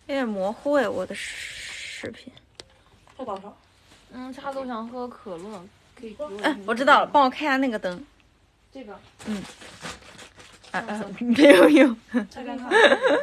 有点模糊哎，我的视频。 多少？ 他都想喝可乐，可以给我。 哎，我知道了，帮我开下那个灯。 这个。 没有用。 再看看。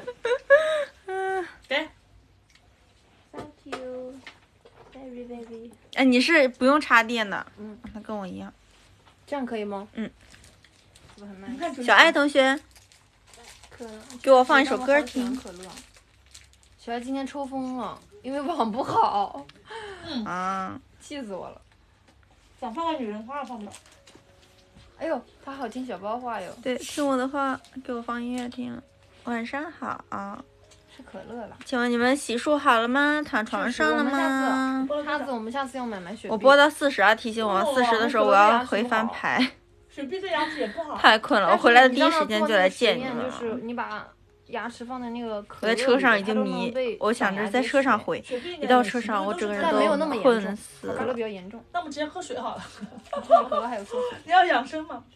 给。 Thank you, very very。 哎，你是不用插电的。他跟我一样。 这样可以吗？ 小爱同学，给我放一首歌听。 小爱今天抽风了，因为网不好。气死我了。 想放个女人话放不了。 哎呦，他好听小包话哟。 对，听我的话，给我放音乐听。晚上好。 是可乐了。 请问你们洗漱好了吗？躺床上了吗？ 我们下次要买雪碧。 我播到40啊，提醒我40的时候我要回翻牌。 雪碧对牙齿也不好。 太困了，我回来的第一时间就来见你们了。 就是你把牙齿放在那个可乐里， 我在车上已经迷，我想着在车上回，一到车上我整个人都困死了。 可乐比较严重， 那我们直接喝水好了。 可乐还有缩水。 你要养生嘛？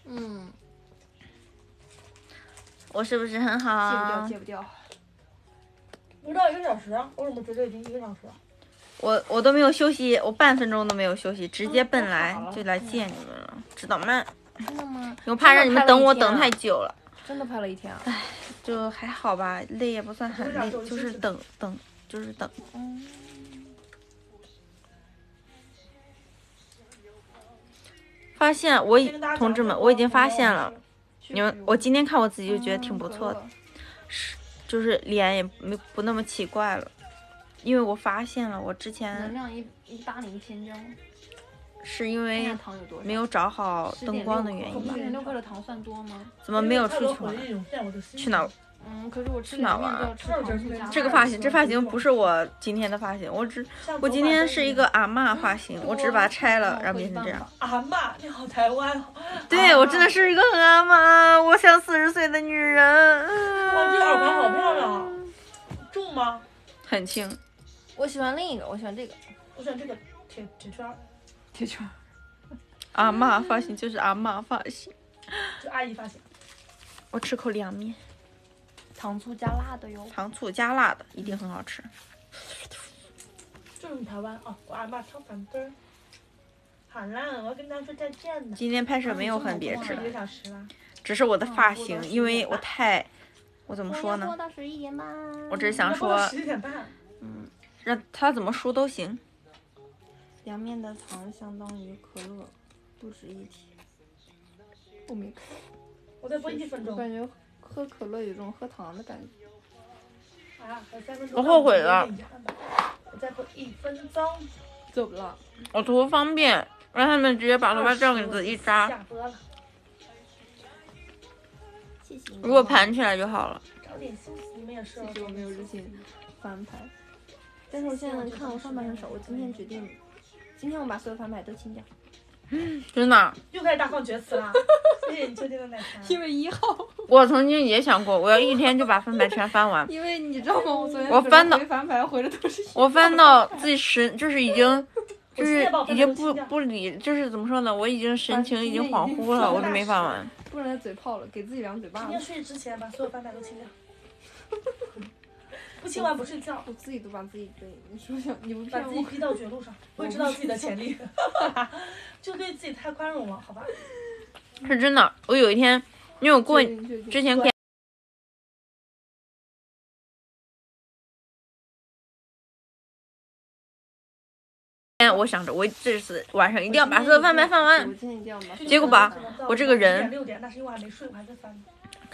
我是不是很好？ 戒不掉。 不到1个小时啊？我怎么觉得已经1个小时了？ 我都没有休息，我半分钟都没有休息，直接奔来就来见你们了，知道吗？ 真的吗？ 我怕让你们等我等太久了。 真的拍了1天啊？ 唉，就还好吧，累也不算很累，就是等。发现同志们，我已经发现了，我今天看我自己就觉得挺不错的，就是脸也不那么奇怪了，因为我发现了我之前能量180千焦。 是因为没有找好灯光的原因吧 ？6克的糖算多吗？ 怎么没有出去玩？去哪？ 可是我吃哪玩？这个这发型不是我今天的发型，我今天是一个阿嬷发型，我只是把它拆了，然后变成这样。 阿嬷，你好台湾哦。 对，我真的是一个很阿嬷，我像40岁的女人。 哇，这耳环好漂亮，重吗？ 很轻。 我喜欢另一个，我喜欢这个， 我喜欢这个铁圈。 铁圈。 阿嬷发型就是阿嬷发型， 就阿姨发型。 我吃口凉面， 糖醋加辣的哟。 糖醋加辣的一定很好吃。 就是台湾哦，我阿嬷挑板根。好了，我要跟大家说再见了。 今天拍摄没有很别致， 1个小时了。 只是我的发型，因为我怎么说呢？ 播到11点半。 我只是想说 ，11点半。 让他怎么输都行。 凉面的糖相当于可乐，不值一提。我没看。 我再播1分钟。 我感觉喝可乐有种喝糖的感觉。 还有3分钟。 我后悔了。 我再播1分钟。 走了。 我图方便，让他们直接把头发这样给自己一扎。 下播了。 谢谢你。 如果盘起来就好了。 早点休息，你们也是。 谢谢我没有日勤翻牌，但是我现在能看我翻牌很少，我今天决定。今天我把所有翻牌都清掉。 真的？ 又开始大放厥词啦！谢谢你秋天的奶茶。 因为1号。 我曾经也想过，我要一天就把翻牌全翻完。 因为你知道吗？我昨天回翻牌回的都是。 我翻到自己就是已经不理，就是怎么说呢？我已经神情已经恍惚了，我就没翻完。 不然嘴炮了，给自己2嘴巴。 今天睡之前把所有翻牌都清掉。不清完不睡觉， 我自己都把自己对你说想你不把自己逼到绝路上，我也知道自己的潜力，就对自己太宽容了，好吧？ 是真的，我有一天，因为我过之前我想着我这次晚上一定要把所有翻牌翻完，结果吧，我这个人 6点，那是因为我还没睡，我还在翻。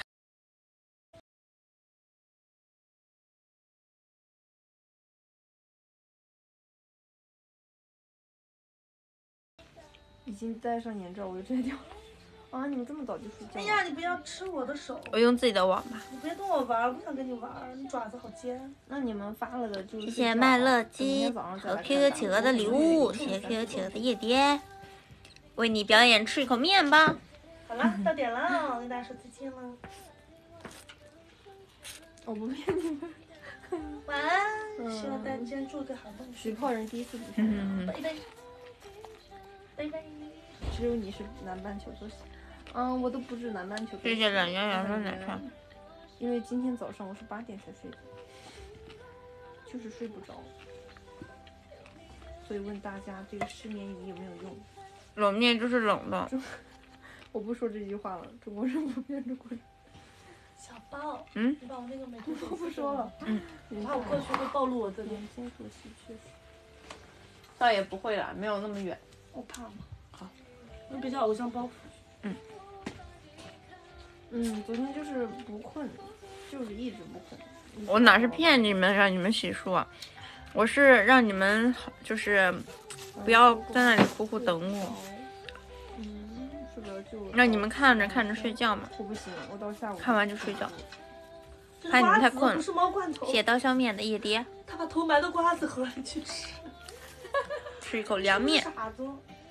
已经戴上眼罩，我就摘掉了。啊！你们这么早就睡觉？ 哎呀，你不要吃我的手！ 我用自己的网吧。 你别跟我玩，我不想跟你玩，你爪子好尖。 那你们发了的就谢谢麦乐鸡和 QQ 企鹅的礼物，谢谢 QQ 企鹅的夜蝶，为你表演吃一口面吧。 好了，到点了，跟大家说再见了。 我不骗你们。 晚安，希望大家今天做个好梦。 水泡人第一次比赛。 拜拜。拜拜。 只有你是南半球作息。我都不是南半球。 谢谢懒羊羊的奶茶。 因为今天早上我是8点才睡的。 就是睡不着。所以问大家，这个失眠仪有没有用？ 冷面就是冷的。 我不说这句话了，中国人不变中国人。 小豹， 嗯， 你把我那个美图手我不说了。 我怕我过去会暴露我的脸。 连线可惜确实。 倒也不会啦，没有那么远。 我怕吗？好，你比较偶像包袱。 昨天就是不困，就是一直不困。 我哪是骗你们让你们洗漱啊，我是让你们就是不要在那里苦苦等我。 睡不着就让你们看着睡觉嘛。 我不行，我到下午看完就睡觉。 这怕你们太困了。 不是猫罐头。 写刀削面的夜蝶， 他把头埋到瓜子盒里去吃。 吃一口凉面。 傻子。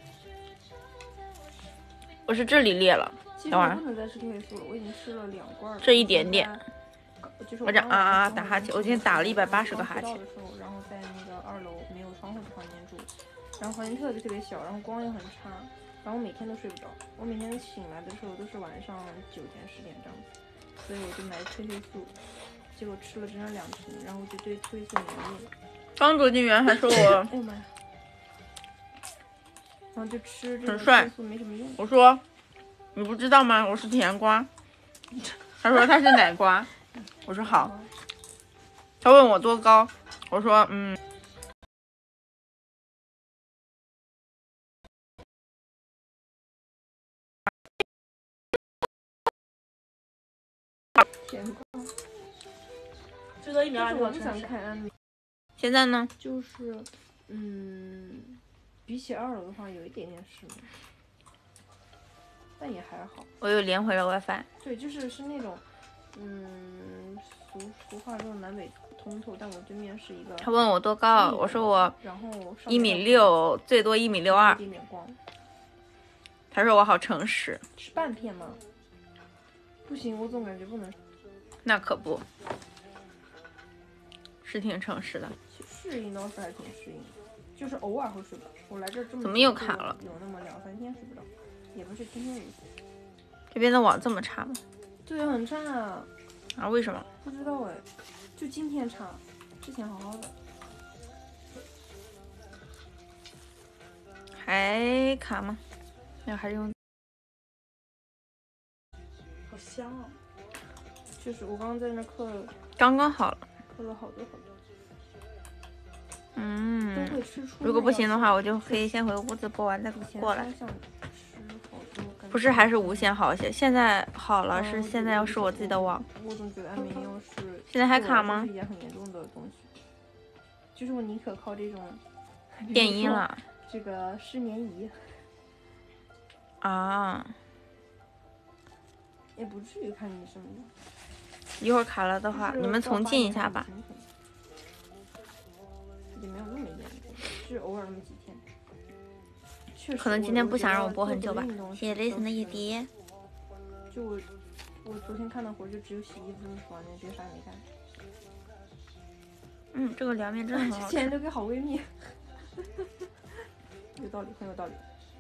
我是这里裂了， 其实我不能再吃褪黑素了，我已经吃了2罐了。 这一点点。 就是我这打哈欠，我今天打了180个哈欠。 然后在那个2楼没有窗户的房间住，然后房间特别小，然后光也很差，然后每天都睡不着。我每天醒来的时候都是晚上9点10点这样子，所以我就买褪黑素，结果吃了整整2瓶，然后就对褪黑素免疫了。 刚走进园还说我， 哎呦妈呀！然后就吃这个很帅褪黑素没什么用。 我说你不知道吗？我是甜瓜。他说他是奶瓜。我说好。他问我多高，我说甜瓜。 最多1秒2秒我不想看安利。 现在呢？ 就是比起2楼的话有一点点失眠，但也还好。 我又连回了 WiFi。 对，是那种俗话说南北通透，但我对面是一个。 他问我多高，我说我然后 1.6米，最多1.62米。 一点光。 他说我好诚实。 吃半片吗？不行，我总感觉不能。 那可不，是挺诚实的。 适应倒是还挺适应的，就是偶尔会睡不着。我来这这么怎么又卡了？ 有那么2-3天睡不着，也不是天天如此。 这边的网这么差吗？ 对，很差啊。 啊？为什么？ 不知道哎，就今天差，之前好好的。 还卡吗？那还是用。 好香啊！ 就是我刚刚在那刻了， 刚刚好了。 刻了好多。都会吃出。 如果不行的话，我就可以先回屋子播完再过来。不是，还是无线好些。现在好了，是现在要是我自己的网。 我总觉得安眠药是。 现在还卡吗？ 是一件很严重的东西。就是我宁可靠这种。 电音了。 这个失眠仪。 啊。 也不至于看你什么的。 一会儿卡了的话，你们重进一下吧。 也没有那么严重，是偶尔那么几天。确实， 可能今天不想让我播很久吧。谢谢 Listen 的夜蝶。 就我昨天看的活就只有洗衣服、洗房间，别的啥也没干。 这个凉面真的很好吃。 钱留给好闺蜜。有道理，很有道理。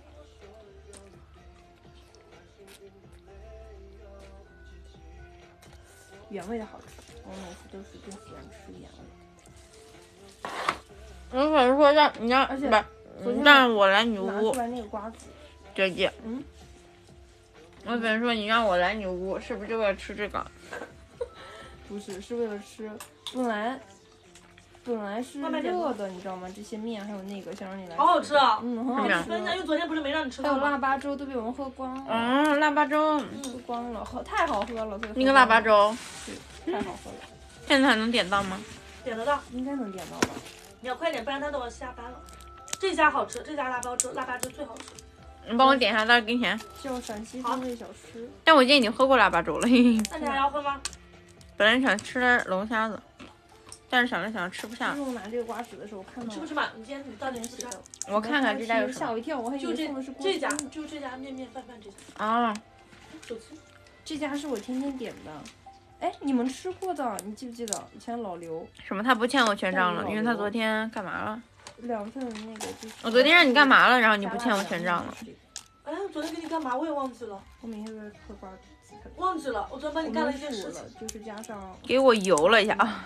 原味的好吃，我每次都是更喜欢吃原味。 我可是说让你让，不让我来女巫。 拿出来那个瓜子。 姐姐。我跟你说，你让我来女巫，是不是就为了吃这个？ 不是，是为了吃。本来是热的，你知道吗？这些面还有那个，想让你来。 好好吃啊！ 很好吃。 因为昨天不是没让你吃到吗？还有腊八粥都被我们喝光了。 腊八粥。 喝光了，太好喝了。 那个腊八粥。 太好喝了。 现在还能点到吗？ 点得到， 应该能点到吧。 你要快点，不然他都要下班了。这家好吃，这家腊八粥最好吃。 你帮我点一下，大家给钱。 叫陕西风味小吃。 但我今天已经喝过腊八粥了。 那你还要喝吗？ 本来想吃龙虾子，但是想了想吃不下。 我拿这个瓜子的时候看到。 吃不吃嘛？你今天你到底吃啥？ 我看看这家有什么。 吓我一跳，我还以为送的是这家，就这家面饭这家。 啊。 这家是我天天点的。哎，你们吃过的，你记不记得以前老刘？ 什么？他不欠我全账了，因为他昨天干嘛了 ？2份那个就是。 我昨天让你干嘛了，然后你不欠我全账了？ 哎，我昨天给你干嘛？我也忘记了。 我每天都在嗑瓜子。 忘记了，我昨天帮你干了一件事情， 就是加上。 给我油了一下啊！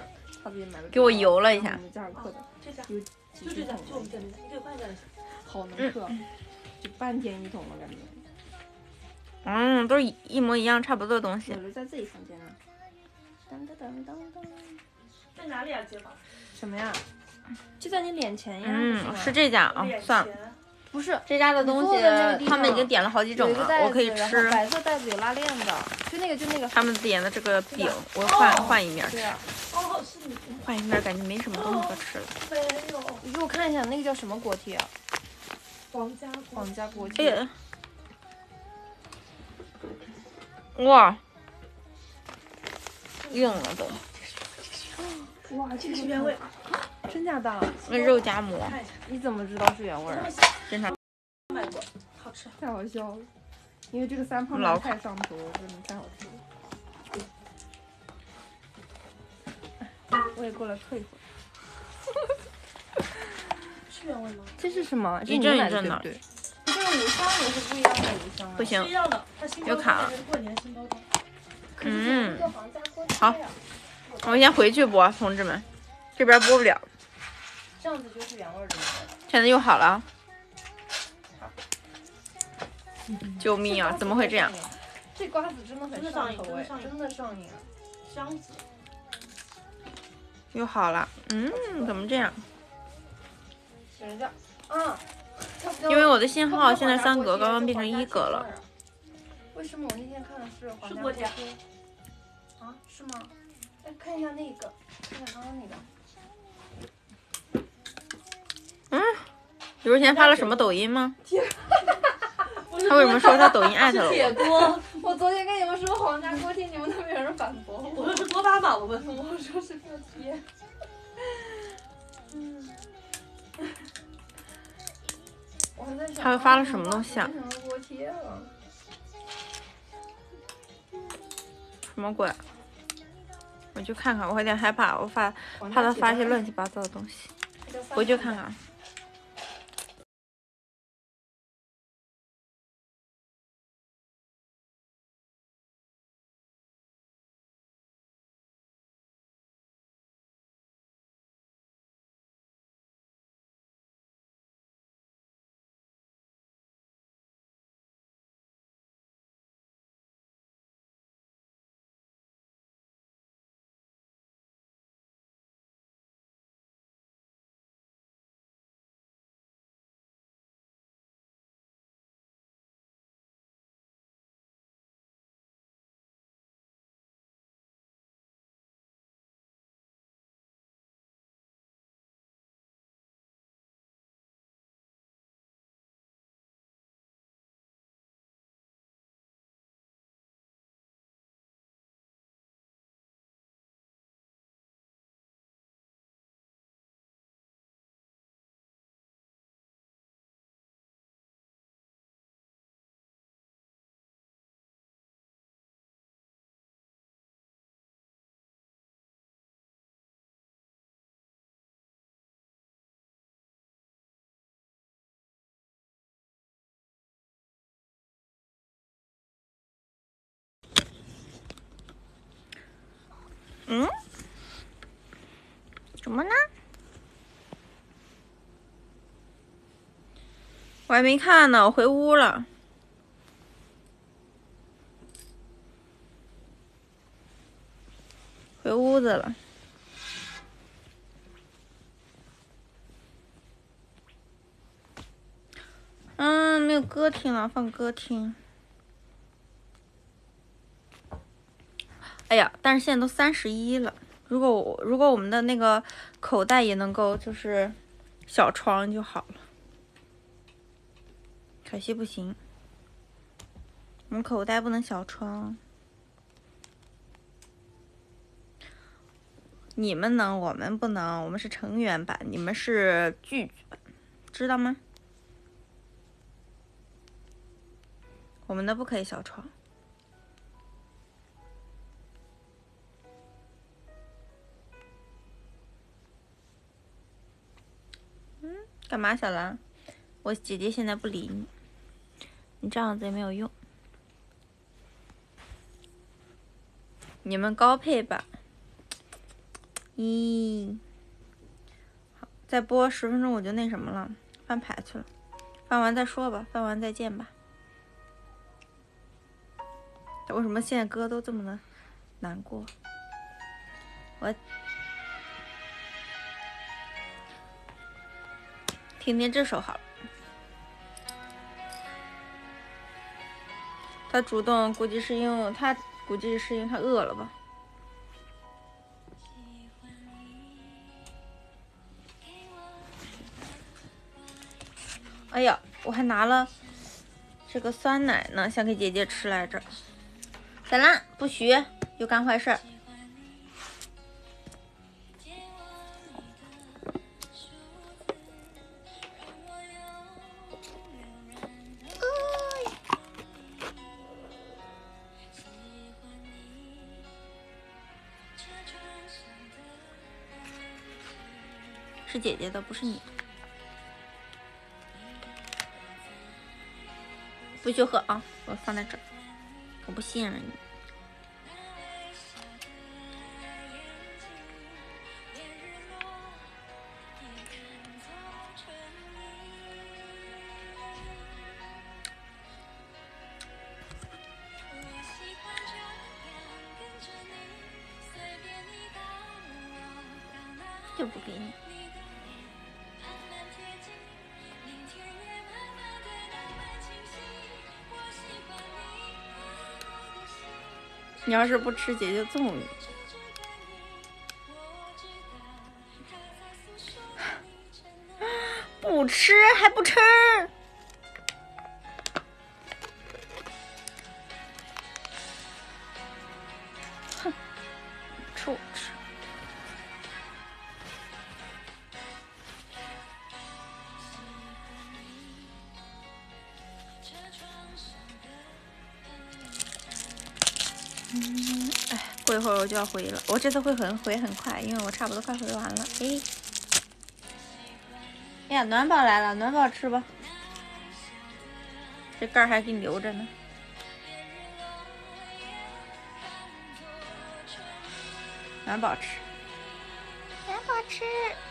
他自己买了， 给我油了一下。 我们加尔克的， 这家有就这家，就我们店那家，你可以换一家就行。 好能嗑，就半天一桶了感觉。 都是一模一样差不多的东西有。的在自己房间呢。当当当当当。 在哪里啊，街坊？ 什么呀？就在你脸前呀。 是这家啊，算了。 不是这家的东西，他们已经点了好几种了，我可以吃。 白色袋子有拉链的，就那个。 他们点的这个饼，我换一面吃。 哦，是你。 换一面感觉没什么东西可吃了。 没有。 你给我看一下那个叫什么锅贴啊？ 皇家锅贴。 哇，硬了都。 哇，这个是原味， 真假的？ 那肉夹馍。 你怎么知道是原味？ 经常买过，好吃。 太好笑了，因为这个3胖面太上头，真的太好吃了。我也过来嗑一会儿。 是原味吗？ 这是什么？ 一阵一阵的。 对。这个五香也是不一样的五香啊。 不行， 一样的，它新包装。 有卡了。 过年新包装。 好，我先回去播，同志们，这边播不了。 这样子就是原味的。 现在又好了。救命啊！怎么会这样？ 这瓜子真的很上头哎，真的上瘾。 香子。 又好了。怎么这样？ 人家， 因为我的信号现在3格，刚刚变成1格了。 为什么我那天看的是皇家锅贴？ 啊，是吗？哎，看一下那个，看看刚刚那个。 刘若贤发了什么抖音吗？他为什么说他抖音艾特了我？ 铁锅。 我昨天跟你们说皇家锅贴，你们都没有人反驳我。 我说是锅巴吧，我问我说是锅贴。我还在想， 他发了什么东西啊？ 变成锅贴了。 什么鬼？我去看看，我有点害怕，我怕他发一些乱七八糟的东西。回去看看。什么呢？我还没看呢，我回屋了。回屋子了。没有歌听了，放歌听。哎呀，但是现在都31了。如果我们的那个口袋也能够就是小窗就好了，可惜不行，我们口袋不能小窗。你们能，我们不能，我们是成员版，你们是拒绝，知道吗？我们的不可以小窗。干嘛，小兰？我姐姐现在不理你，你这样子也没有用。你们高配版， 咦，好，再播10分钟我就那什么了，翻牌去了。翻完再说吧，翻完再见吧。为什么现在歌都这么的难过？我听听这首好了。他主动估计是因为他饿了吧。哎呀，我还拿了这个酸奶呢，想给姐姐吃来着。咋啦？不许又干坏事儿。是姐姐的，不是你的。不许喝啊！我放在这儿，我不信任你。就不给你。你要是不吃，姐姐揍你。不吃还不吃，哼，吃我吃。哎，过一会儿我就要回了，我这次回很快，因为我差不多快回完了。哎，哎呀，暖宝来了，暖宝吃吧，这盖儿还给你留着呢。暖宝吃，暖宝吃。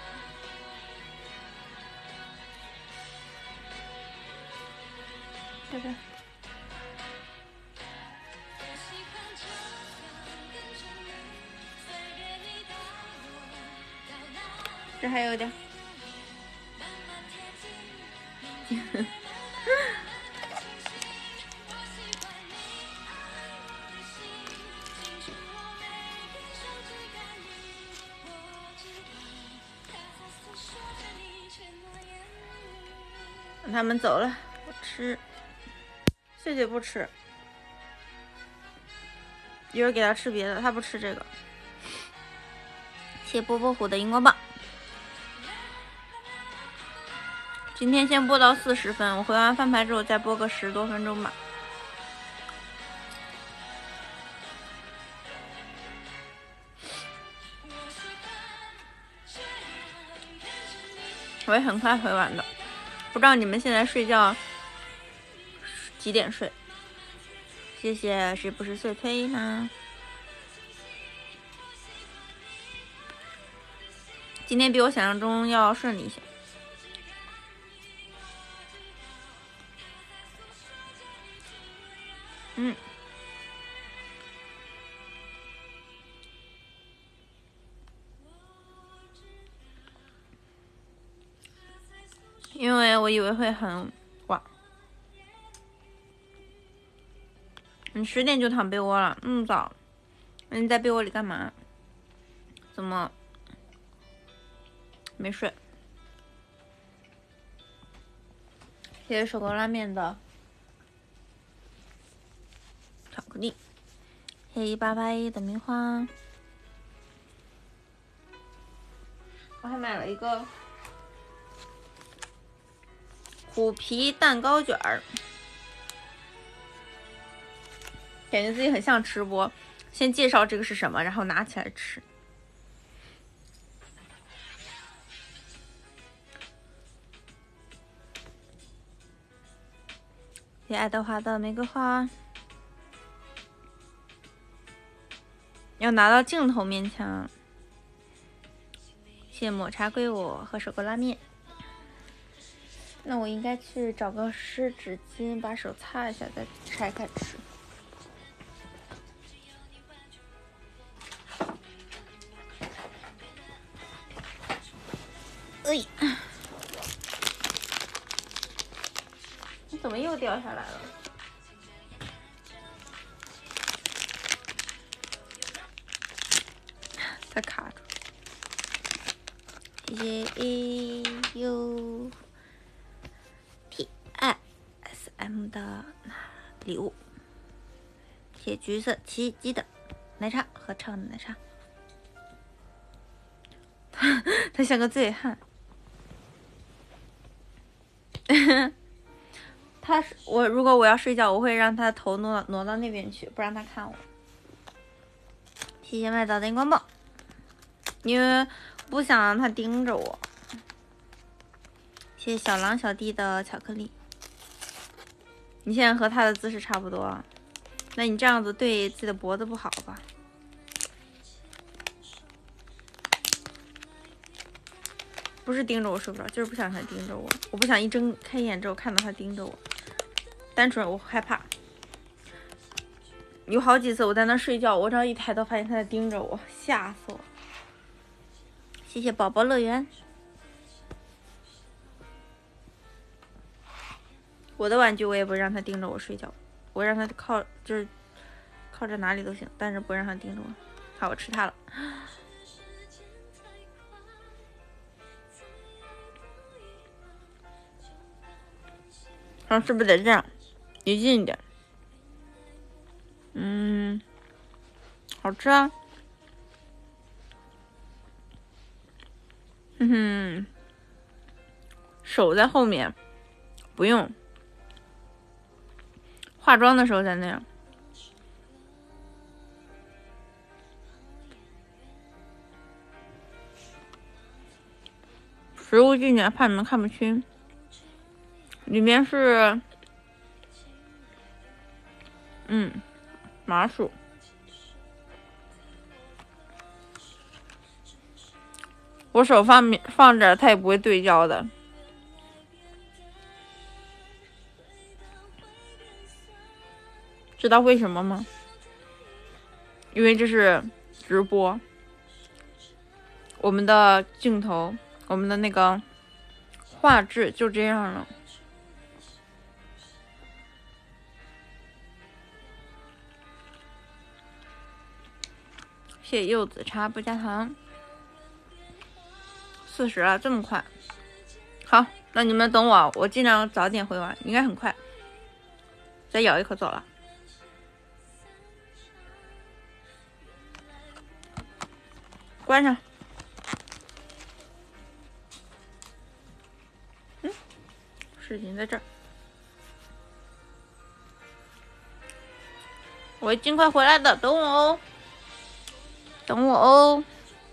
这个。这还有点。他们走了，我吃。碎碎不吃，一会儿给他吃别的，他不吃这个。谢波波虎的荧光棒。今天先播到40分，我回完翻牌之后再播个10多分钟吧。我也很快回完的，不知道你们现在睡觉几点睡？谢谢，是不是碎推呢？今天比我想象中要顺利一些。因为我以为会很晚。你10点就躺被窝了，那么早？那你在被窝里干嘛？怎么没睡？谢谢手工拉面的巧克力，谢谢188的棉花。我还买了一个虎皮蛋糕卷儿，感觉自己很像吃播。先介绍这个是什么，然后拿起来吃。谢谢爱德华的玫瑰花。要拿到镜头面前。 谢抹茶归我和手工拉面。那我应该去找个湿纸巾把手擦一下，再拆开吃。哎，你怎么又掉下来了？它卡住。谢谢 AUTSM 的礼物，谢谢橘色奇迹的奶茶和畅的奶茶。他像个醉汉。如果我要睡觉，我会让他头挪到那边去，不让他看我。谢谢麦岛的荧光棒，因为不想让他盯着我。谢谢小狼小弟的巧克力。你现在和他的姿势差不多，那你这样子对自己的脖子不好吧？不是盯着我睡不着，就是不想他盯着我。我不想一睁开眼之后看到他盯着我，单纯我害怕。有好几次我在那睡觉，我只要一抬头发现他在盯着我，吓死我。谢谢宝宝乐园。我的玩具我也不让他盯着我睡觉，我让他靠着哪里都行，但是不让他盯着我。好，我吃它了。然后是不是得这样，离近一点？好吃啊！手在后面，不用。化妆的时候再那样。食物近点，怕你们看不清。里面是，麻薯。我手放着，它也不会对焦的。知道为什么吗？因为这是直播，我们的镜头，我们的那个画质就这样了。谢谢柚子茶不加糖。40了，这么快？好，那你们等我，我尽量早点回完，应该很快。再咬一口走了。关上。视频在这儿，我会尽快回来的，等我哦，等我哦。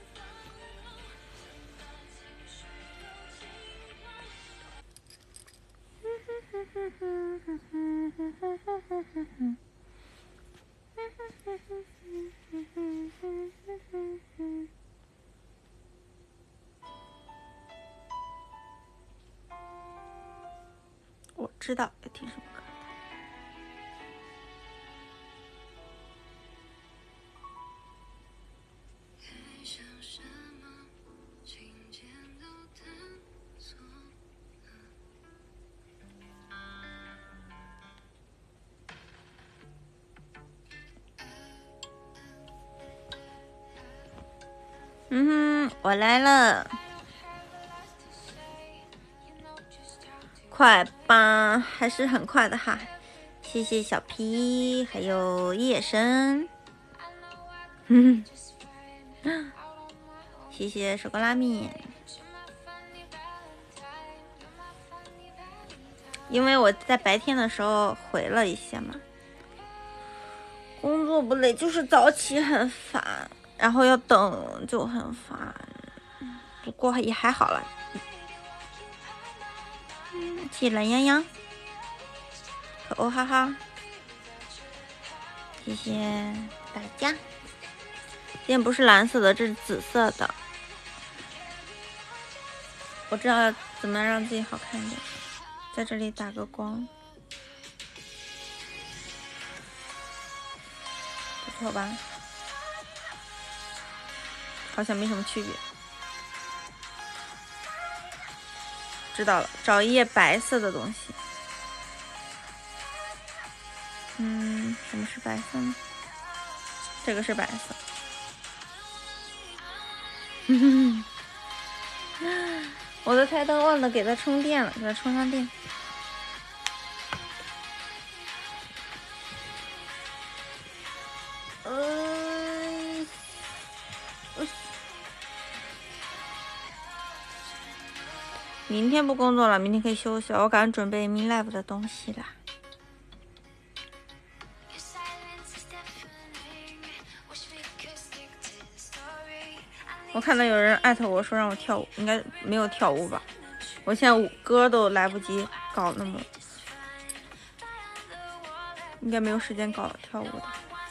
我知道要听什么歌。我来了。快吧，还是很快的哈。谢谢小皮，还有夜神，谢谢手工拉面。因为我在白天的时候回了一些嘛，工作不累，就是早起很烦，然后要等就很烦，不过也还好了。谢谢懒洋洋，可欧哈哈，谢谢大家。今天不是蓝色的，这是紫色的。 我知道怎么让自己好看一点，在这里打个光，不错吧？好像没什么区别。知道了，找一页白色的东西。什么是白色呢？这个是白色。我的台灯忘了给它充电了，给它充上电。明天不工作了，明天可以休息了。我赶紧准备 Min Life 的东西啦。我看到有人艾特我说让我跳舞，应该没有跳舞吧？我现在歌都来不及搞那么，应该没有时间搞跳舞的，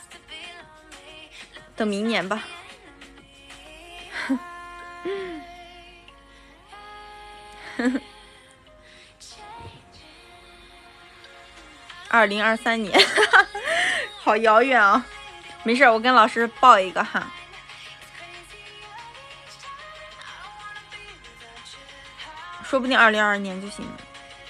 等明年吧。2023年，好遥远啊！没事，我跟老师报一个哈。说不定2022年就行了。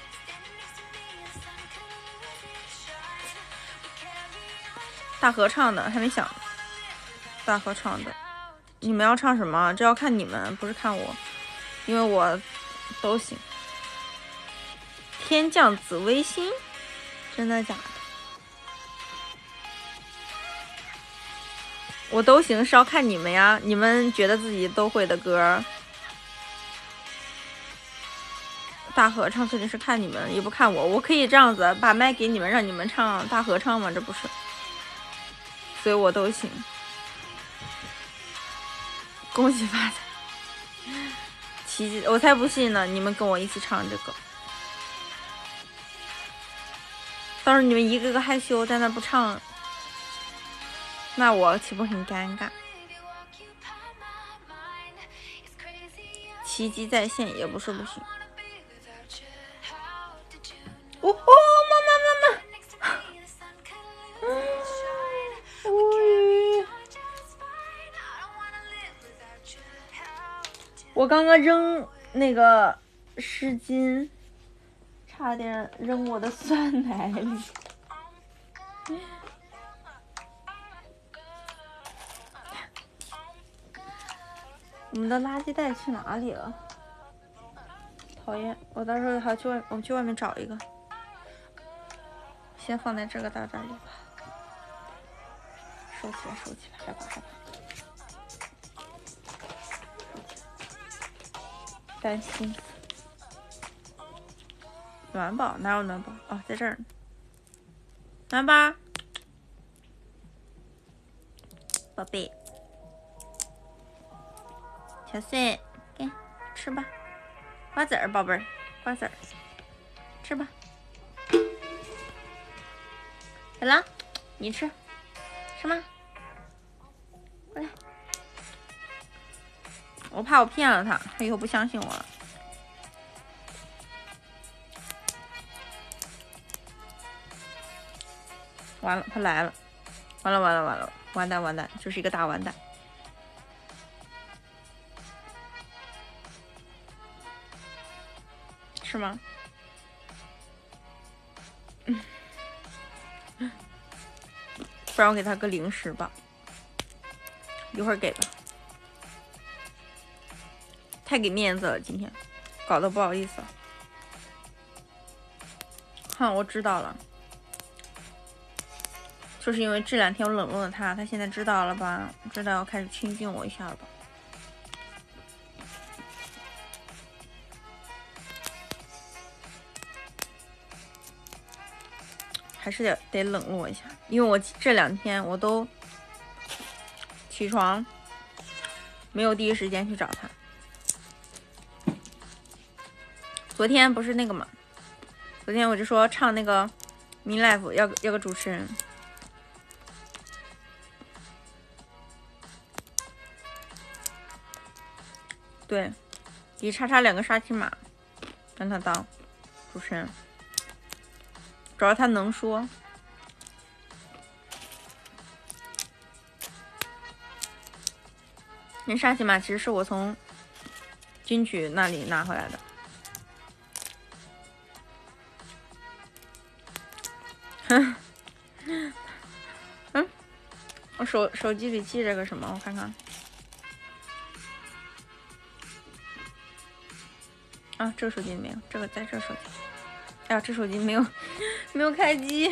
大合唱的还没想，大合唱的，你们要唱什么？这要看你们，不是看我，因为我都行。天降紫微星，真的假的？我都行，是要看你们呀。你们觉得自己都会的歌。大合唱肯定是看你们，也不看我。我可以这样子把麦给你们，让你们唱大合唱吗？这不是，所以我都行。恭喜发财！奇迹，我才不信呢！你们跟我一起唱这个，到时候你们一个个害羞在那不唱，那我岂不很尴尬？奇迹在线也不是不行。哦，妈！我刚刚扔那个湿巾，差点扔我的酸奶里。我们的垃圾袋去哪里了？讨厌！我到时候还去我们去外面找一个。先放在这个袋里吧，收起来，收起来，害怕害怕，担心。暖宝哪有暖宝？哦，在这儿。暖宝，宝贝，小穗，给吃吧，瓜子儿，宝贝儿，瓜子儿，吃吧。小狼，你吃吗？过来，我怕我骗了他，他以后不相信我了。完了，他来了，完了，完蛋，这是一个大完蛋。是吗？不然我给他个零食吧，一会儿给吧。太给面子了，今天搞得不好意思了。哼，我知道了，就是因为这2天我冷落了他，他现在知道了吧？知道要开始亲近我一下了吧？还是得冷落一下，因为我这2天我都起床没有第一时间去找他。昨天不是那个嘛，昨天我就说唱那个 Min Life 要个主持人，对， 给叉叉2个沙琪玛，让他当主持人，主要他能说。那沙琪玛其实是我从金曲那里拿回来的。我手机里记着个什么？我看看。啊，这个手机没有，这个在这手机。哎呀，这手机没有开机。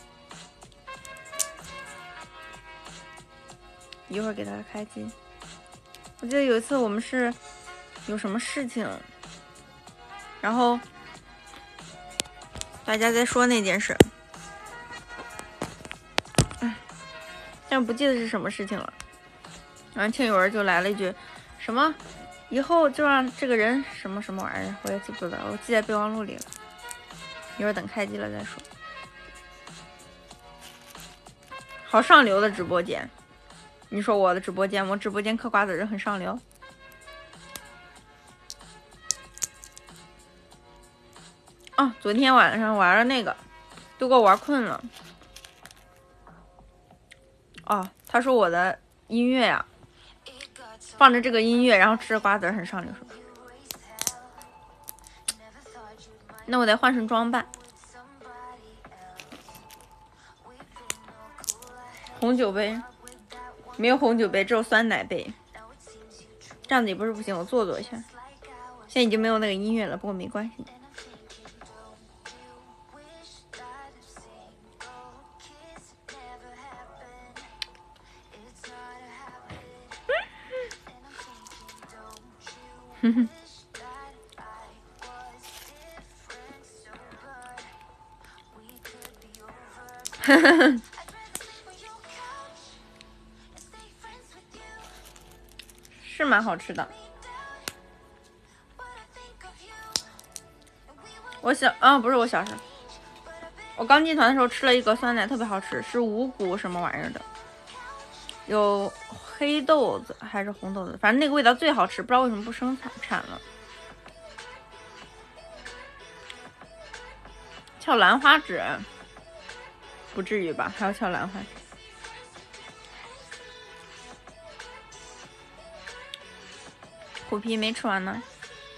一会儿给它开机。我记得有一次我们是有什么事情，然后大家在说那件事，但不记得是什么事情了。然后庆友儿就来了一句什么，以后就让这个人什么什么玩意儿，我也记不得，我记在备忘录里了。一会儿等开机了再说。好上流的直播间，你说我的直播间，我直播间嗑瓜子人很上流。哦，昨天晚上玩了那个，都给我玩困了。哦，他说我的音乐呀，放着这个音乐，然后吃着瓜子很上流，是吧？那我得换成装扮。红酒杯没有红酒杯，只有酸奶杯。这样子也不是不行，我做一下。现在已经没有那个音乐了，不过没关系。哼哼。呵呵呵。是蛮好吃的。不是我小时候，我刚进团的时候吃了一个酸奶，特别好吃，是五谷什么玩意儿的，有黑豆子还是红豆子，反正那个味道最好吃，不知道为什么不生产了。翘兰花指，不至于吧？还要翘兰花指？虎皮没吃完呢。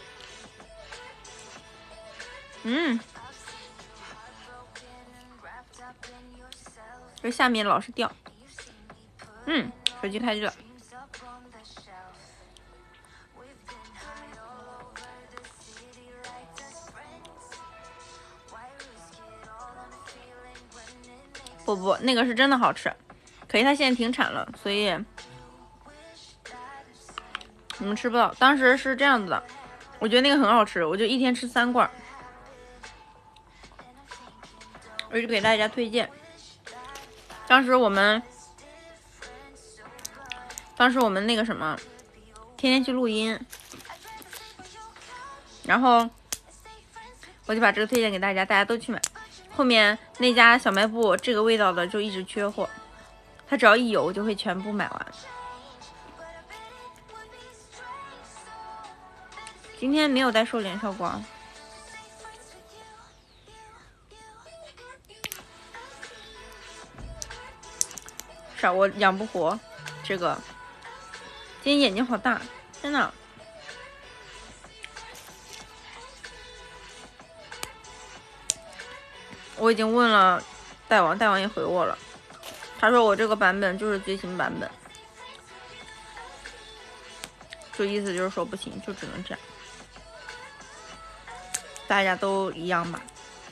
这下面老是掉。手机开机了。不，那个是真的好吃，可惜它现在停产了，所以你们吃不到。当时是这样子的，我觉得那个很好吃，我就一天吃3罐，我就给大家推荐。当时我们那个什么，天天去录音，然后我就把这个推荐给大家，大家都去买。后面那家小卖部这个味道的就一直缺货，它只要一有就会全部买完。今天没有带瘦脸效果。是啊，我养不活这个。今天眼睛好大，真的。我已经问了大王，大王也回我了，他说我这个版本就是最新版本，就意思就是说不行，就只能这样。大家都一样吧。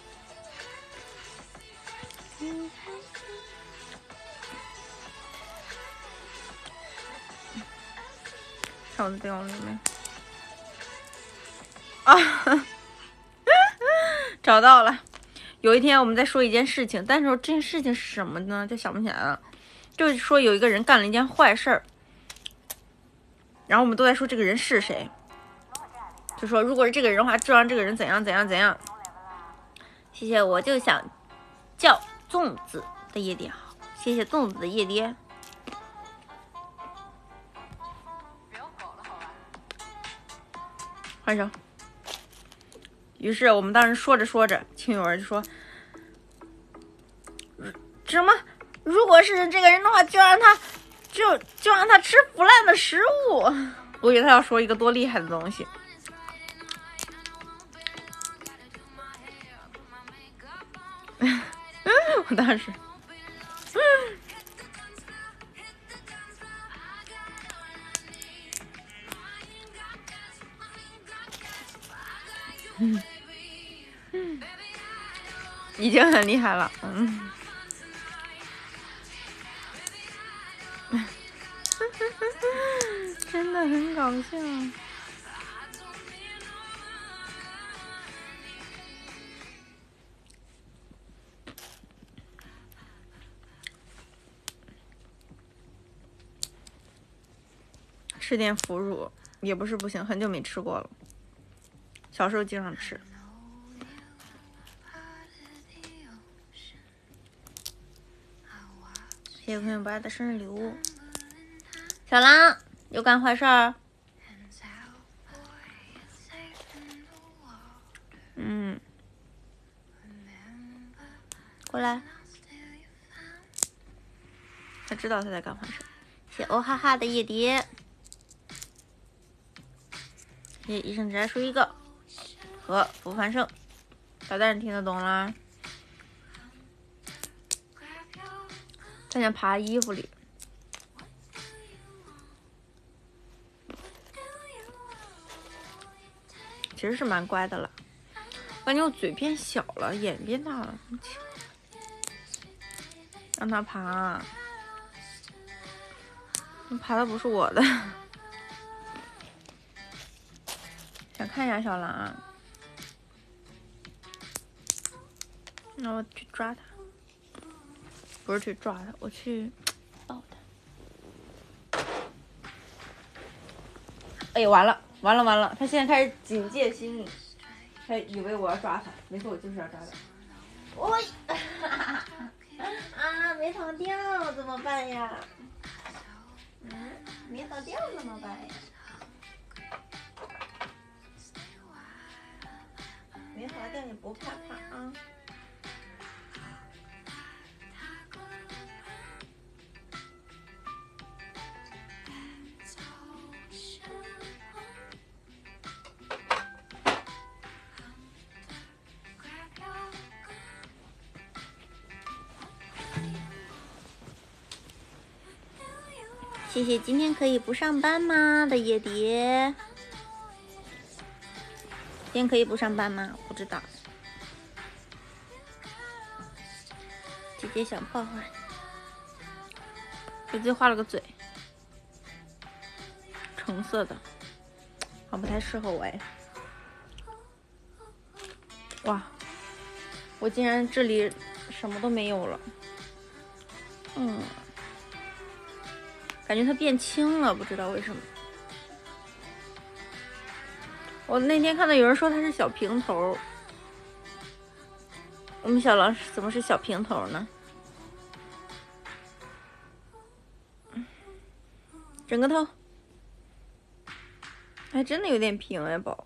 看我的备忘录没？啊，找到了。有一天我们在说一件事情，但是这件事情是什么呢？就想不起来了。就是说有一个人干了一件坏事儿，然后我们都在说这个人是谁，就说如果是这个人的话，就让这个人怎样怎样怎样。谢谢，我就想叫粽子的夜爹好，谢谢粽子的夜爹。 换手。于是我们当时说着说着，秦有人就说：“什么？如果是这个人的话，就让他吃腐烂的食物。”我以为他要说一个多厉害的东西。我当时。已经很厉害了，真的很搞笑。吃点腐乳也不是不行，很久没吃过了，小时候经常吃。谢谢朋友不爱的生日礼物。小狼又干坏事儿。过来。他知道他在干坏事。谢欧哈哈的夜蝶。谢医生只爱说一个。和福繁盛。小大人听得懂了。他想爬衣服里。其实是蛮乖的了，感觉我嘴变小了，眼变大了。让他爬，爬的不是我的。想看一下小狼，那我去抓他。不是去抓他，我去抱他。哎，完了，他现在开始警戒心理，他以为我要抓他，没错，我就是要抓他。喂，啊，没逃掉怎么办呀？没逃掉怎么办呀？没逃掉你不怕啊？谢谢今天可以不上班吗的夜蝶。今天可以不上班吗？不知道。姐姐想抱会儿。姐姐画了个嘴，橙色的，好不太适合我哎。哇，我竟然这里什么都没有了。感觉它变轻了，不知道为什么。我那天看到有人说它是小平头，我们小狼怎么是小平头呢？整个头，还真的有点平哎，宝。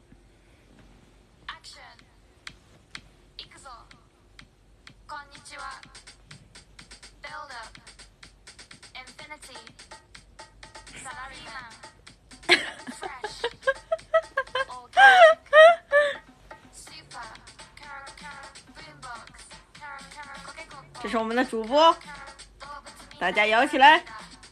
这是我们的主播，大家摇起来！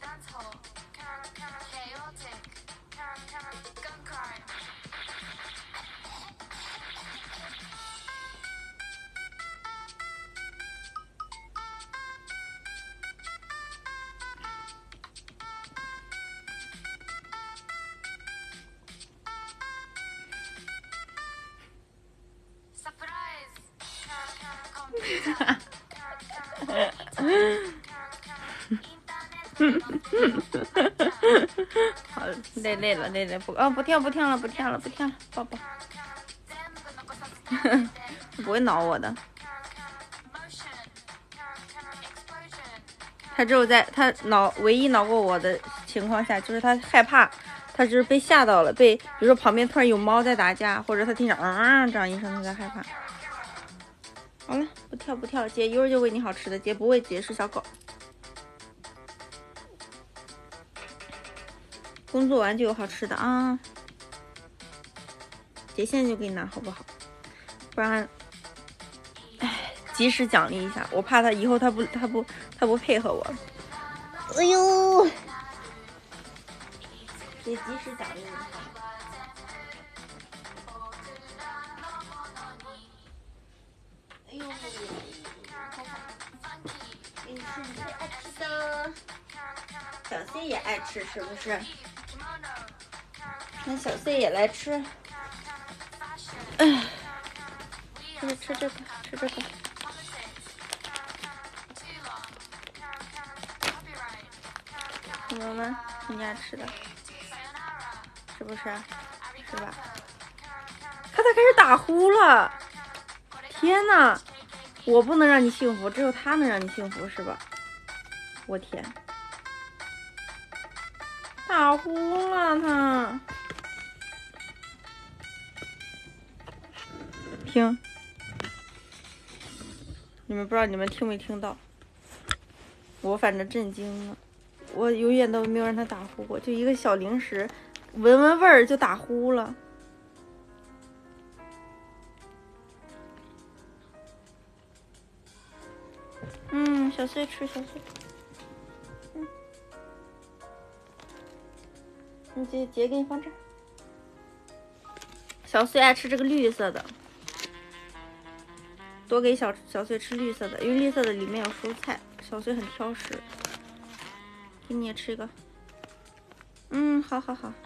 好，累了，不跳了，抱抱。不会挠我的。他只有在他唯一挠过我的情况下，就是他害怕他就是被吓到了，比如说旁边突然有猫在打架，或者他听着这样一声，他在害怕。好了，不跳不跳，姐一会儿就喂你好吃的，姐不喂，姐是小狗。工作完就有好吃的啊，姐现在就给你拿好不好？不然，哎，及时奖励一下，我怕他以后他不配合我。哎呦，得及时奖励一下。哎呦，给你吃你最爱吃的，小 C 也爱吃，是不是？那小 C 也来吃。哎，吃这个，吃这个。怎么了？你爱吃的，是不是？是吧？他开始打呼了！天哪！我不能让你幸福，只有他能让你幸福，是吧？我天！打呼了他！听，你们不知道你们听没听到？我反正震惊了。我永远都没有让他打呼过，就一个小零食，闻味儿就打呼了。小碎吃小碎。你姐给你放这儿。小碎爱吃这个绿色的，多给小碎吃绿色的，因为绿色的里面有蔬菜，小碎很挑食。给你也吃一个。好好好。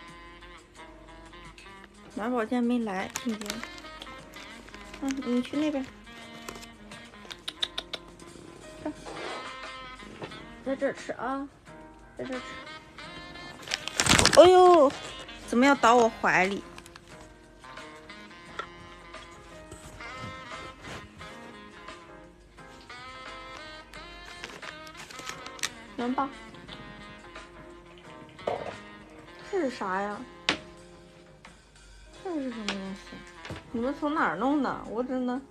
暖宝今天没来，听见？你去那边。在这吃啊，在这吃。哎呦，怎么要倒我怀里？暖宝。这是啥呀？这是什么东西？你们从哪儿弄的？我真的……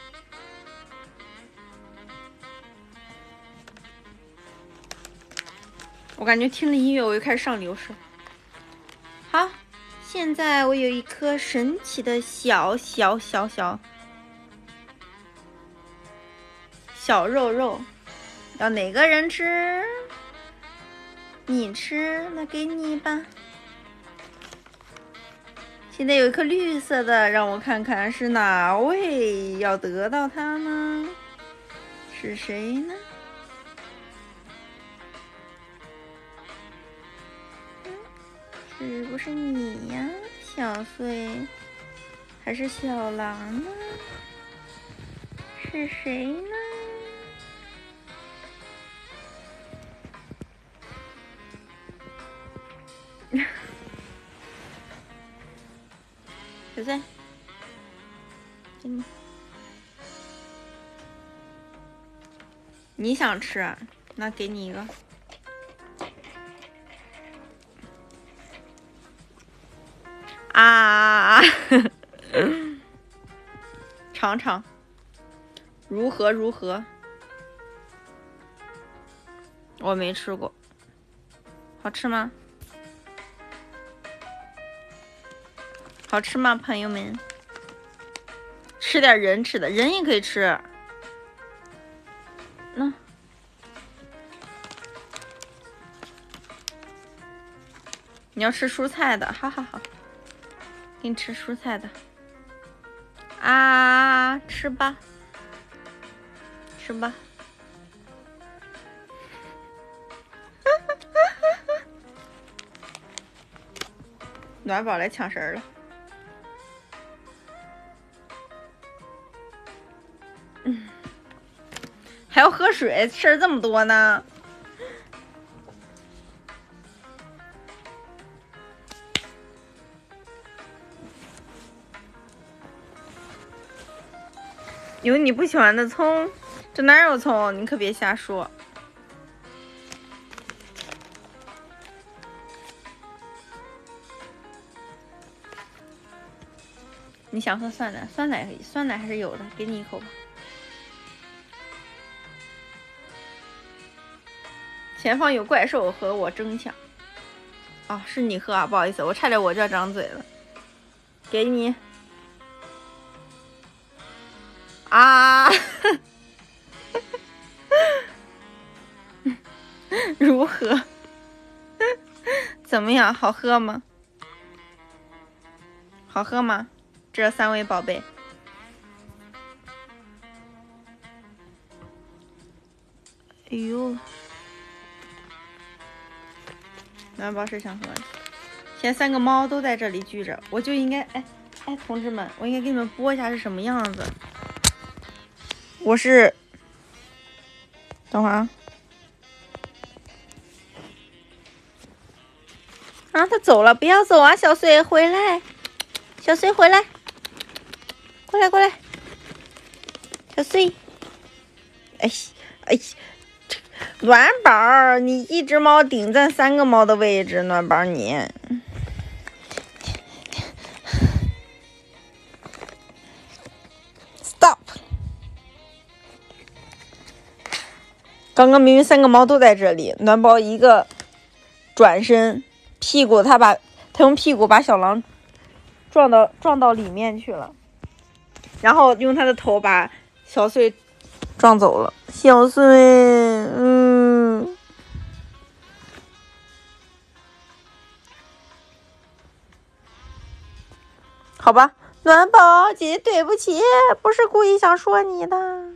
我感觉听了音乐我又开始上流水。好，现在我有一颗神奇的小肉肉，要哪个人吃？你吃，那给你吧。现在有一颗绿色的，让我看看是哪位要得到它呢？是谁呢？是不是你呀，小碎？还是小狼呢？是谁呢？小碎，给你。你想吃，那给你一个。啊！尝尝，如何？我没吃过，好吃吗？好吃吗，朋友们？吃点人吃的，人也可以吃。那，你要吃蔬菜的，好，给你吃蔬菜的。啊，吃吧。暖宝来抢食儿了。还要喝水，事儿这么多呢。有你不喜欢的葱，这哪有葱？你可别瞎说。 你想喝酸奶？酸奶还是有的，给你一口吧。前方有怪兽和我争抢。哦，是你喝啊，不好意思，我差点我就要张嘴了。给你。啊！如何？怎么样？好喝吗？好喝吗？这3位宝贝。哎呦，暖宝是想喝的。现在3个猫都在这里聚着，我就应该哎，同志们，我应该给你们播一下是什么样子。我是，等会儿啊。啊，他走了，不要走啊，小穗回来，小穗回来，过来，小穗，哎，暖宝，你一只猫顶占3个猫的位置，暖宝你。Stop！ 刚刚明明3个猫都在这里，暖宝一个转身。屁股，他用屁股把小狼撞到里面去了，然后用他的头把小穗撞走了。小穗，好吧，暖宝姐姐对不起，不是故意想说你的。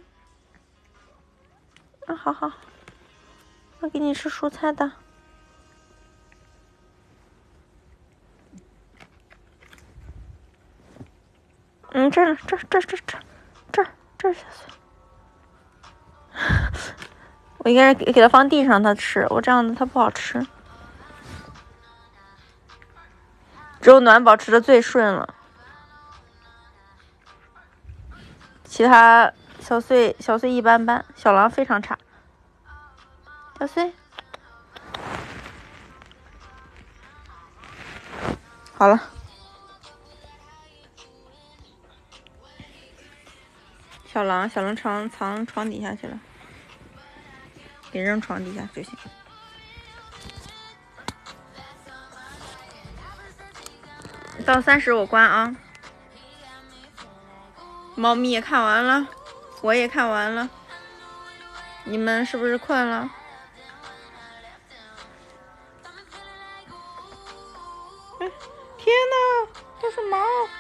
好，我给你吃蔬菜的。这小穗，我应该给它放地上它吃，我这样子它不好吃。只有暖宝吃的最顺了，其他小穗一般般，小狼非常差。小穗，好了。小狼藏床底下去了，给扔床底下就行。到30我关啊。猫咪也看完了，我也看完了，你们是不是困了？天哪，这是毛！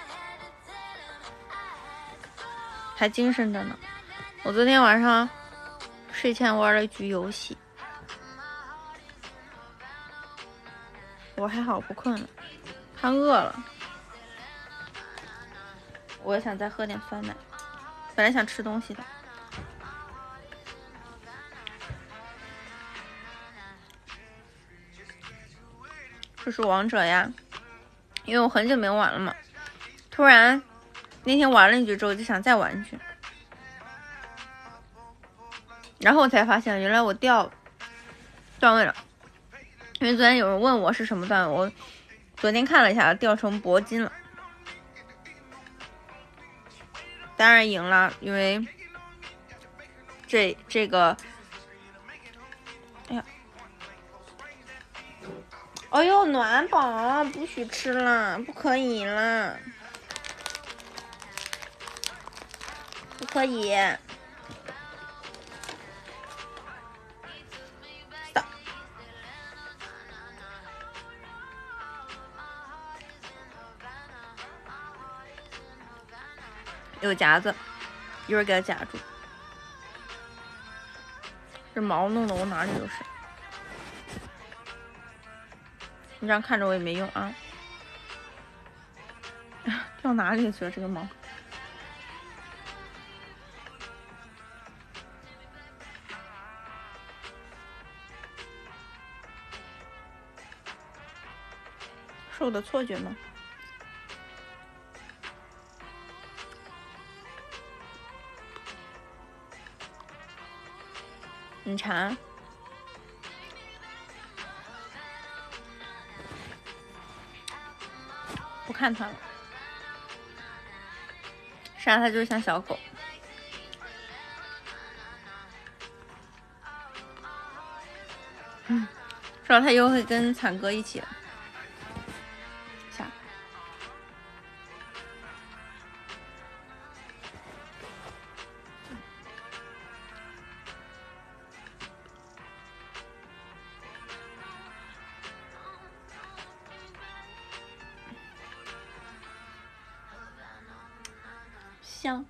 还精神着呢。我昨天晚上睡前玩了一局游戏，我还好不困了，还饿了。我也想再喝点酸奶，本来想吃东西的。这是王者呀，因为我很久没玩了嘛，突然那天玩了一局之后就想再玩一局，然后我才发现原来我段位了，因为昨天有人问我是什么段位，我昨天看了一下，掉成铂金了。当然赢了，因为这个，哎呀，哎呦，暖宝不许吃了，不可以了，不可以。有夹子，一会儿给它夹住。这毛弄得我哪里都是，你这样看着我也没用啊！掉哪里去了这个毛？是我的错觉吗？你馋？不看它了。 是啊，它就是像小狗。说到它以后会跟惨哥一起。下。香。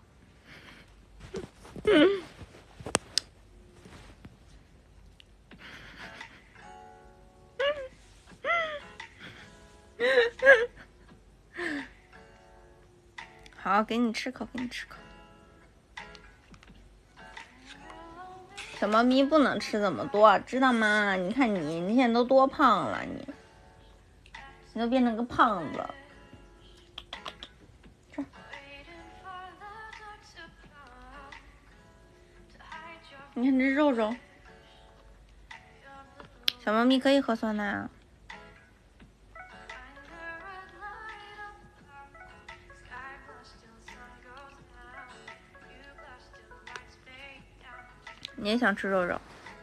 好，给你吃口，给你吃口。小猫咪不能吃这么多，知道吗？你看你现在都多胖了，你都变成个胖子。吃。你看这肉肉，小猫咪可以喝酸奶啊。你也想吃肉肉？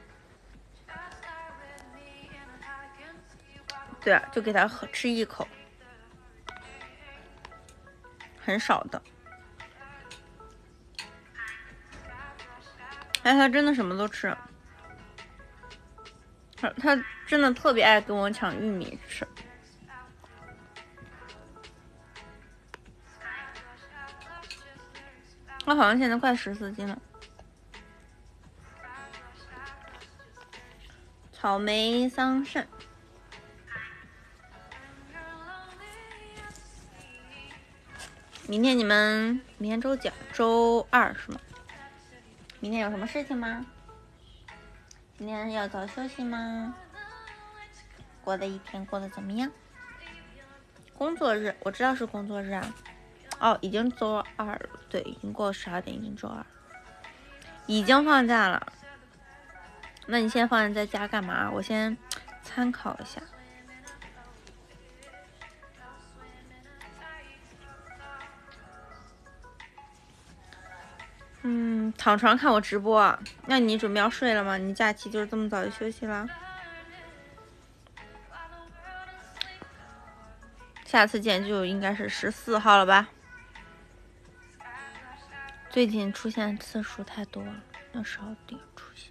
对啊，就给它吃一口，很少的。哎，它真的什么都吃，它真的特别爱跟我抢玉米吃。它好像现在快14斤了。草莓桑葚。明天你们周几？周2是吗？明天有什么事情吗？今天要早休息吗？过的一天过得怎么样？工作日，我知道是工作日啊。哦，已经周2了，对，已经过了12点，已经周2，已经放假了。那你现在放假在家干嘛？我先参考一下。躺床看我直播。那你准备要睡了吗？你假期就是这么早就休息了？下次见就应该是14号了吧？最近出现次数太多了，要少点出现。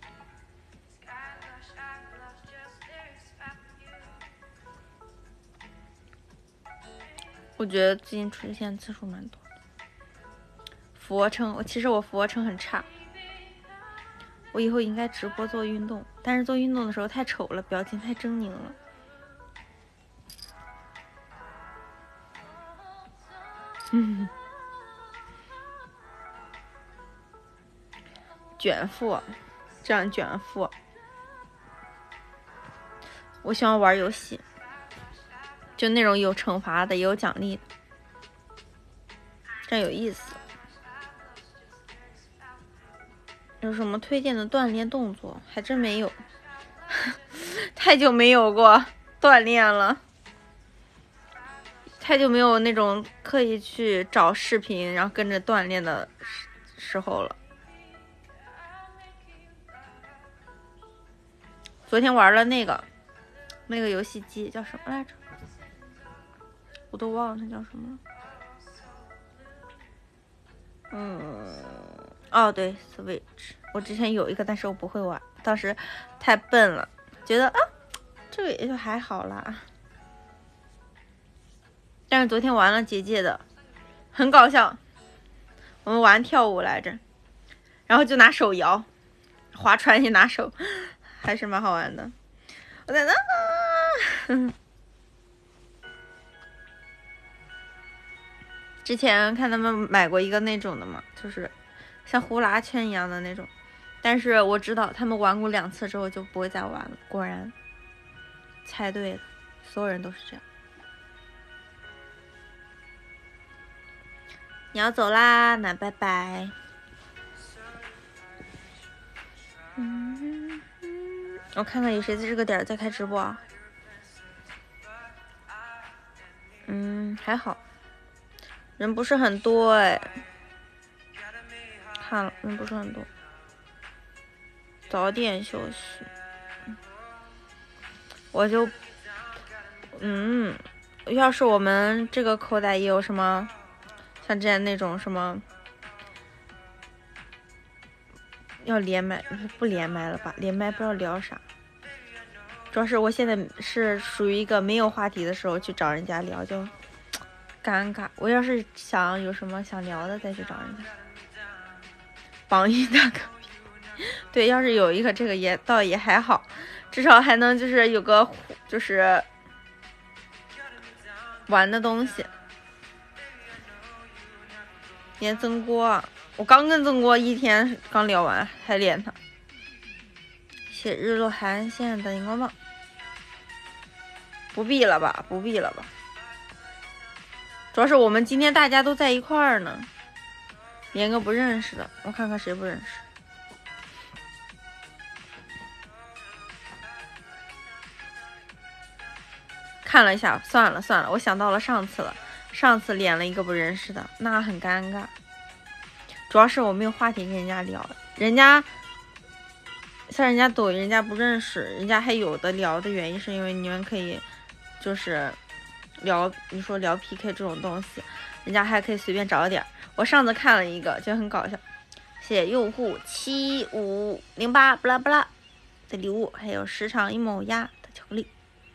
我觉得最近出现次数蛮多的。俯卧撑，其实我俯卧撑很差。我以后应该直播做运动，但是做运动的时候太丑了，表情太狰狞了。卷腹，这样卷腹。我喜欢玩游戏，就那种有惩罚的，也有奖励的，这样有意思。有什么推荐的锻炼动作？还真没有，太久没有过锻炼了，太久没有那种刻意去找视频然后跟着锻炼的时候了。昨天玩了那个游戏机叫什么来着？我都忘了它叫什么了。哦，对 ，Switch， 我之前有一个，但是我不会玩，当时太笨了，觉得这个也就还好啦。但是昨天玩了结界的，很搞笑。我们玩跳舞来着，然后就拿手摇，划船也拿手，还是蛮好玩的。我在那。之前看他们买过一个那种的嘛，就是像呼啦圈一样的那种，但是我知道他们玩过2次之后就不会再玩了。果然猜对了，所有人都是这样。你要走啦，那拜拜。我看看有谁在这个点在开直播啊？还好。 人不是很多哎，看了人不是很多，早点休息。我就，要是我们这个口袋也有什么，像之前那种什么，要连麦不连麦了吧？连麦不知道聊啥。主要是我现在是属于一个没有话题的时候去找人家聊就尴尬。我要是想有什么想聊的再去找人家。榜一大哥，对，要是有一个这个也倒也还好，至少还能就是有个就是玩的东西。连曾国，我刚跟曾国一天刚聊完，还连他。写日落韩线的荧光棒。不必了吧，不必了吧。主要是我们今天大家都在一块儿呢，连个不认识的，我看看谁不认识。看了一下，算了，我想到了上次了，上次连了一个不认识的，那很尴尬。主要是我没有话题跟人家聊，人家像人家抖音，人家不认识，人家还有的聊的原因是因为你们可以。就是聊，你说聊 PK 这种东西，人家还可以随便找点。我上次看了一个，觉得很搞笑，写用户7508不啦不啦的礼物，还有时长一毛鸭的巧克力。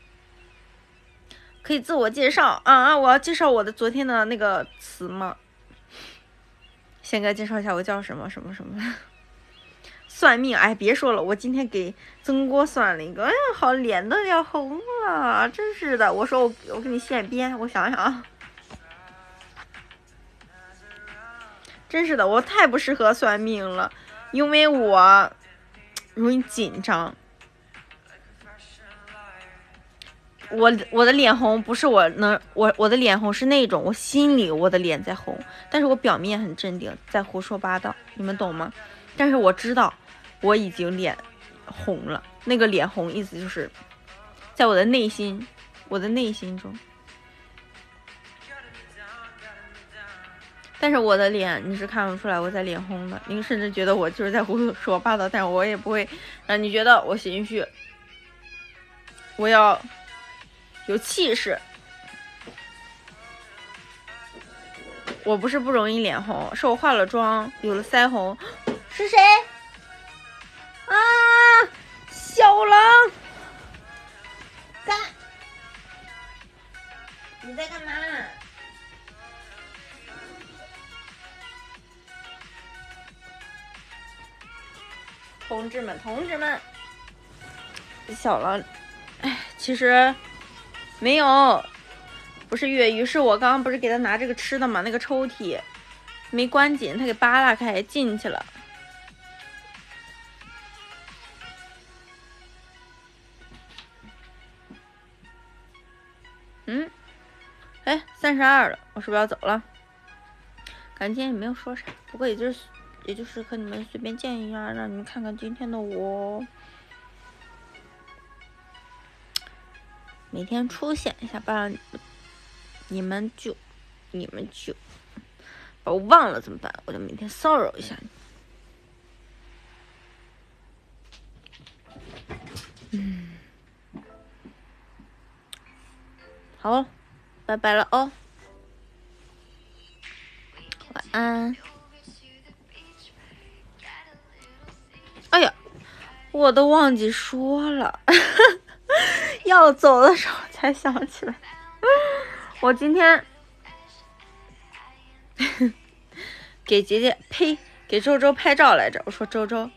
可以自我介绍啊！我要介绍我的昨天的那个词吗？先给他介绍一下，我叫什么什么什么。算命，哎，别说了，我今天给曾国算了一个，哎呀，好脸都要红了，真是的。我说我给你现编，我想想啊，真是的，我太不适合算命了，因为我容易紧张。我的脸红不是我的脸红是那种我心里我的脸在红，但是我表面很镇定，在胡说八道，你们懂吗？但是我知道我已经脸红了，那个脸红意思就是在我的内心中。但是我的脸你是看不出来我在脸红的，你甚至觉得我就是在胡说八道，但是我也不会让你觉得我心虚，我要有气势。我不是不容易脸红，是我化了妆有了腮红。是谁啊？小狼，干！你在干嘛？同志们，小狼，哎，其实没有，不是越狱，是我刚刚不是给他拿这个吃的嘛，那个抽屉没关紧，他给扒拉开进去了。哎，32了，我是不是要走了？感觉今天也没有说啥，不过也就是和你们随便建议啊，让你们看看今天的我，每天出现一下，不然你们就把我忘了怎么办？我就每天骚扰一下你。好，拜拜了哦，晚安。哎呀，我都忘记说了，要走的时候才想起来。我今天给姐姐给周周拍照来着。我说周周，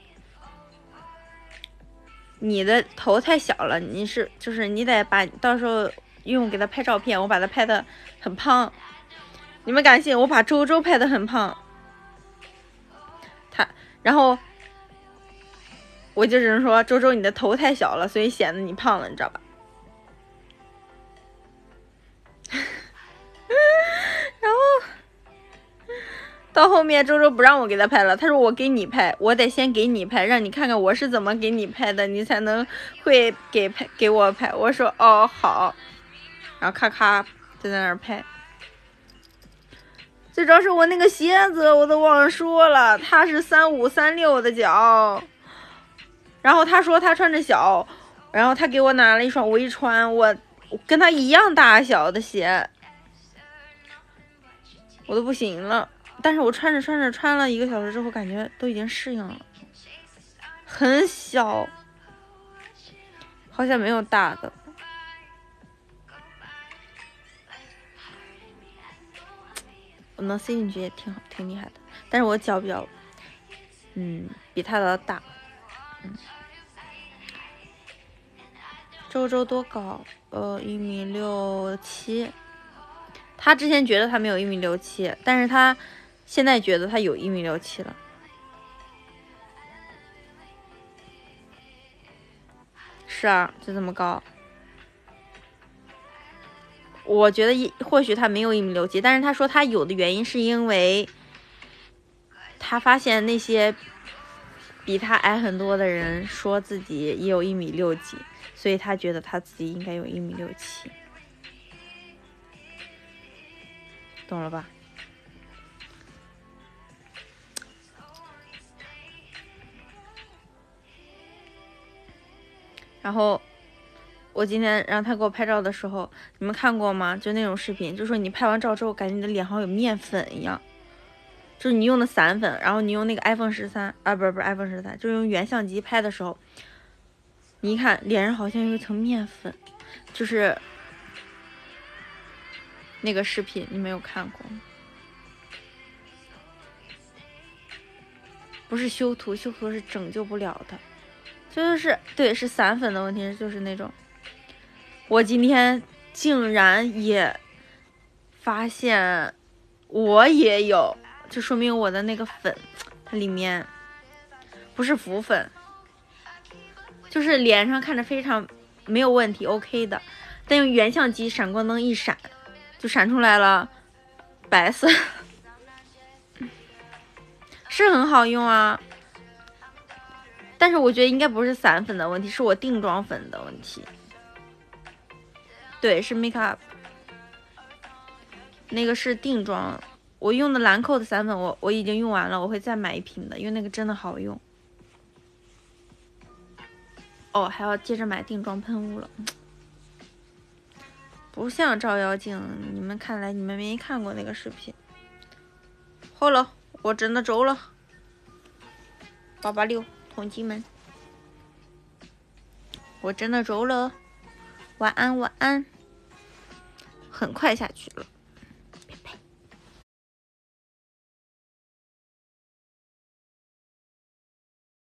你的头太小了，就是你得把到时候用给他拍照片，我把他拍的很胖。你们敢信？我把周周拍的很胖，然后我就只能说周周你的头太小了，所以显得你胖了，你知道吧？然后到后面周周不让我给他拍了，他说我给你拍，我得先给你拍，让你看看我是怎么给你拍的，你才能会给我拍。我说哦好，然后咔咔就在那儿拍。 最主要是我那个鞋子我都忘了说了，他是35、36的脚，然后他说他穿着小，然后他给我拿了一双，我一穿，我跟他一样大小的鞋，我都不行了。但是我穿着穿了1个小时之后，感觉都已经适应了，很小，好像没有大的。我能塞进去也挺好，挺厉害的。但是我脚比较，比他的大。周周多高？1.67米。他之前觉得他没有1.67米，但是他现在觉得他有1.67米了。是啊，就这么高。我觉得或许他没有1.67米，但是他说他有的原因是因为他发现那些比他矮很多的人说自己也有1.6几米，所以他觉得他自己应该有1.67米，懂了吧？然后我今天让他给我拍照的时候，你们看过吗？就那种视频，就说你拍完照之后，感觉你的脸好像有面粉一样，就是你用的散粉，然后你用那个 iPhone 13啊，不是 iPhone 13，就是用原相机拍的时候，你一看脸上好像有一层面粉，就是那个视频你没有看过吗？不是修图，修图是拯救不了的，就是对，是散粉的问题，就是那种。我今天竟然也发现我也有，就说明我的那个粉它里面不是浮粉，就是脸上看着非常没有问题 OK 的，但用原相机闪光灯一闪就闪出来了白色是很好用啊，但是我觉得应该不是散粉的问题，是我定妆粉的问题。对，是 make up， 那个是定妆。我用的兰蔻的散粉我已经用完了，我会再买一瓶的，因为那个真的好用。哦，还要接着买定妆喷雾了。不像照妖镜，你们看来你们没看过那个视频。好了，我真的走了。886，同志们，我真的走了。晚安，晚安。很快下去了。